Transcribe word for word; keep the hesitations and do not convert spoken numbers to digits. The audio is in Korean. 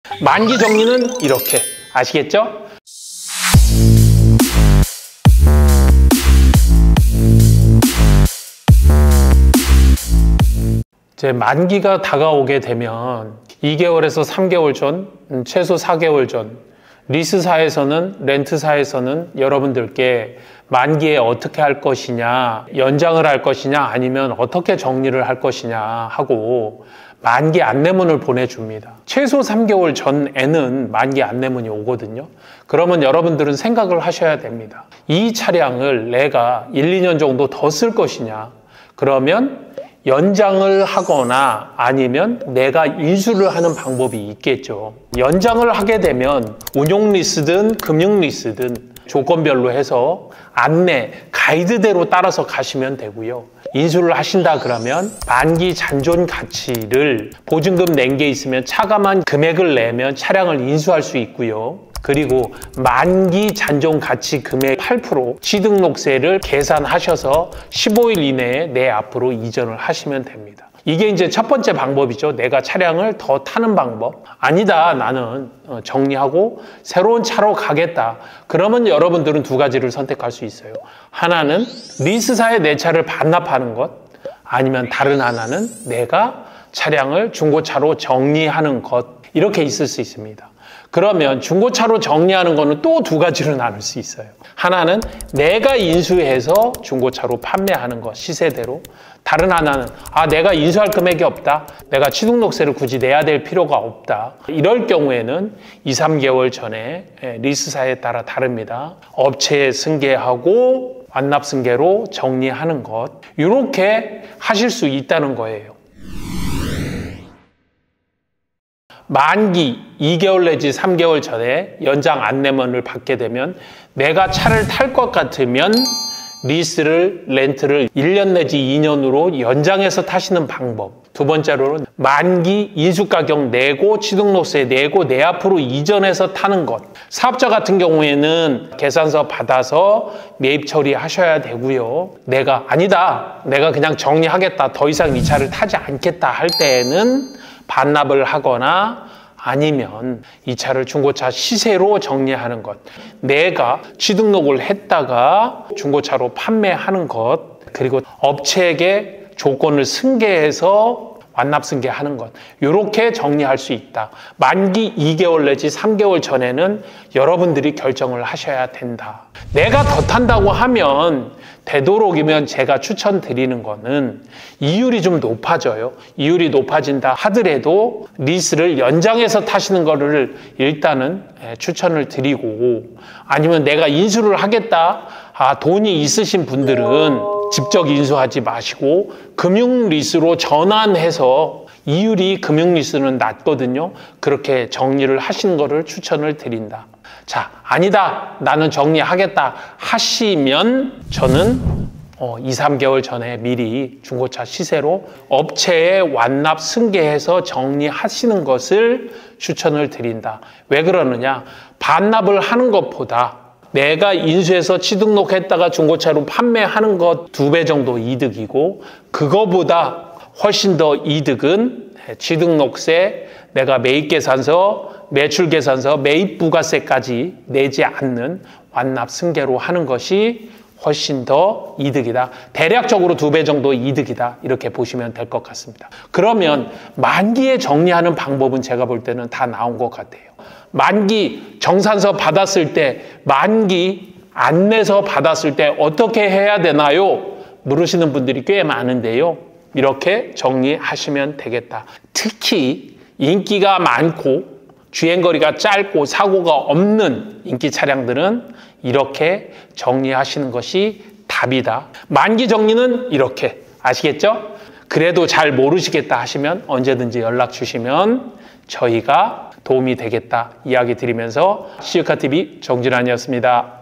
만기 정리는 이렇게. 아시겠죠? 이제 만기가 다가오게 되면 이 개월에서 삼 개월 전, 최소 사 개월 전, 리스사에서는, 렌트사에서는 여러분들께 만기에 어떻게 할 것이냐, 연장을 할 것이냐, 아니면 어떻게 정리를 할 것이냐 하고 만기 안내문을 보내줍니다. 최소 삼 개월 전에는 만기 안내문이 오거든요. 그러면 여러분들은 생각을 하셔야 됩니다. 이 차량을 내가 일, 이 년 정도 더 쓸 것이냐, 그러면 연장을 하거나 아니면 내가 인수를 하는 방법이 있겠죠. 연장을 하게 되면 운용 리스든 금융 리스든 조건별로 해서 안내, 가이드대로 따라서 가시면 되고요. 인수를 하신다 그러면 만기 잔존 가치를 보증금 낸 게 있으면 차감한 금액을 내면 차량을 인수할 수 있고요. 그리고 만기 잔존 가치 금액 팔 퍼센트 취등록세를 계산하셔서 십오 일 이내에 내 앞으로 이전을 하시면 됩니다. 이게 이제 첫 번째 방법이죠. 내가 차량을 더 타는 방법. 아니다, 나는 정리하고 새로운 차로 가겠다. 그러면 여러분들은 두 가지를 선택할 수 있어요. 하나는 리스사에 내 차를 반납하는 것, 아니면 다른 하나는 내가 차량을 중고차로 정리하는 것, 이렇게 있을 수 있습니다. 그러면 중고차로 정리하는 거는 또 두 가지로 나눌 수 있어요. 하나는 내가 인수해서 중고차로 판매하는 것, 시세대로. 다른 하나는 아 내가 인수할 금액이 없다, 내가 취등록세를 굳이 내야 될 필요가 없다. 이럴 경우에는 이, 삼 개월 전에 리스사에 따라 다릅니다. 업체에 승계하고 완납 승계로 정리하는 것, 이렇게 하실 수 있다는 거예요. 만기 이 개월 내지 삼 개월 전에 연장 안내문을 받게 되면 내가 차를 탈 것 같으면 리스를, 렌트를 일 년 내지 이 년으로 연장해서 타시는 방법. 두 번째로는 만기 인수가격 내고 취등록세 내고 내 앞으로 이전해서 타는 것. 사업자 같은 경우에는 계산서 받아서 매입 처리하셔야 되고요. 내가 아니다, 내가 그냥 정리하겠다, 더 이상 이 차를 타지 않겠다 할 때에는 반납을 하거나 아니면 이 차를 중고차 시세로 정리하는 것, 내가 취등록을 했다가 중고차로 판매하는 것, 그리고 업체에게 조건을 승계해서 완납 승계하는 것, 이렇게 정리할 수 있다. 만기 이 개월 내지 삼 개월 전에는 여러분들이 결정을 하셔야 된다. 내가 더 탄다고 하면 되도록이면 제가 추천드리는 거는 이율이 좀 높아져요. 이율이 높아진다 하더라도 리스를 연장해서 타시는 거를 일단은 추천을 드리고, 아니면 내가 인수를 하겠다, 아, 돈이 있으신 분들은 직접 인수하지 마시고 금융 리스로 전환해서 이율이 금융 리스는 낮거든요. 그렇게 정리를 하시는 거를 추천을 드린다. 자, 아니다, 나는 정리하겠다 하시면 저는 어, 이, 삼 개월 전에 미리 중고차 시세로 업체에 완납 승계해서 정리하시는 것을 추천을 드린다. 왜 그러느냐? 반납을 하는 것보다 내가 인수해서 취등록했다가 중고차로 판매하는 것 두 배 정도 이득이고, 그거보다 훨씬 더 이득은 취등록세, 내가 매입계산서, 매출계산서, 매입부가세까지 내지 않는 완납 승계로 하는 것이 훨씬 더 이득이다. 대략적으로 두 배 정도 이득이다. 이렇게 보시면 될 것 같습니다. 그러면 만기에 정리하는 방법은 제가 볼 때는 다 나온 것 같아요. 만기 정산서 받았을 때, 만기 안내서 받았을 때 어떻게 해야 되나요? 물으시는 분들이 꽤 많은데요. 이렇게 정리하시면 되겠다. 특히 인기가 많고 주행거리가 짧고 사고가 없는 인기 차량들은 이렇게 정리하시는 것이 답이다. 만기 정리는 이렇게. 아시겠죠? 그래도 잘 모르시겠다 하시면 언제든지 연락 주시면 저희가 도움이 되겠다 이야기 드리면서 시유카티비 정진환이었습니다.